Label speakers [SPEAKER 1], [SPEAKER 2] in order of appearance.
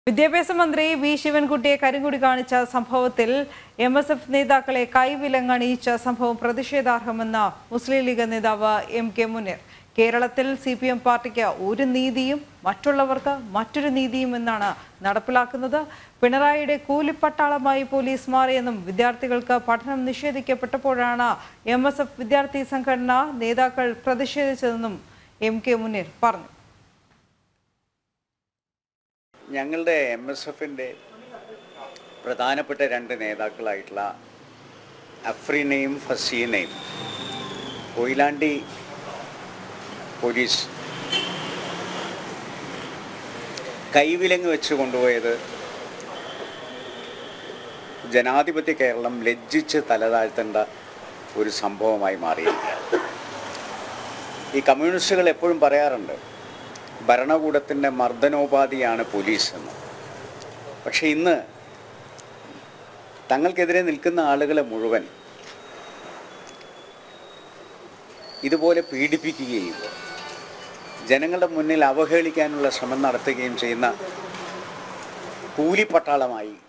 [SPEAKER 1] വിദ്യാഭ്യാസ മന്ത്രി വി ശിവൻകുട്ടിയെ കരിങ്കൊടി കാണിച്ച സംഭവത്തിൽ എംഎസ്എഫ് നേതാക്കളെ കൈവിലങ്ങണിയിച്ച സംഭവം പ്രതിഷേധാർഹമെന്ന മുസ്ലിം ലീഗ് നേതാവ് എം.കെ. മുനീർ. കേരളത്തിൽ സിപിഎം പാർട്ടിക്ക് ഒരു നീതിയും മറ്റുള്ളവർക്ക് മറ്റൊരു നീതിയും എന്നാണ് നടപ്പിലാക്കുന്നത്. പിണറായിയുടെ കൂലിപ്പട്ടാളമായി പോലീസ് മാറിയെന്നും വിദ്യാർത്ഥികൾക്ക് പഠനം നിഷേധിക്കപ്പെട്ടപ്പോഴാണ് എംഎസ്എഫ് വിദ്യാർത്ഥി സംഘടന നേതാക്കൾ പ്രതിഷേധിച്ചതെന്നും എം.കെ. മുനീർ പറഞ്ഞു.
[SPEAKER 2] ഞങ്ങളുടെ എംഎസ്എഫിൻ്റെ പ്രധാനപ്പെട്ട രണ്ട് നേതാക്കളായിട്ടുള്ള അഫ്രീനെയും ഫസീനെയും കൊയിലാണ്ടി പോലീസ് കൈവിലങ്ങ് വെച്ച് കൊണ്ടുപോയത് ജനാധിപത്യ കേരളം ലജ്ജിച്ച് തലതാഴ്ത്തേണ്ട ഒരു സംഭവമായി മാറിയിരിക്കുകയാണ്. ഈ കമ്മ്യൂണിസ്റ്റുകൾ എപ്പോഴും പറയാറുണ്ട് ഭരണകൂടത്തിൻ്റെ മർദ്ദനോപാധിയാണ് പോലീസ് എന്ന്. പക്ഷെ ഇന്ന് തങ്ങൾക്കെതിരെ നിൽക്കുന്ന ആളുകളെ മുഴുവൻ ഇതുപോലെ പീഡിപ്പിക്കുകയും ജനങ്ങളുടെ മുന്നിൽ അവഹേളിക്കാനുള്ള ശ്രമം നടത്തുകയും ചെയ്യുന്ന കൂലിപ്പട്ടാളമായി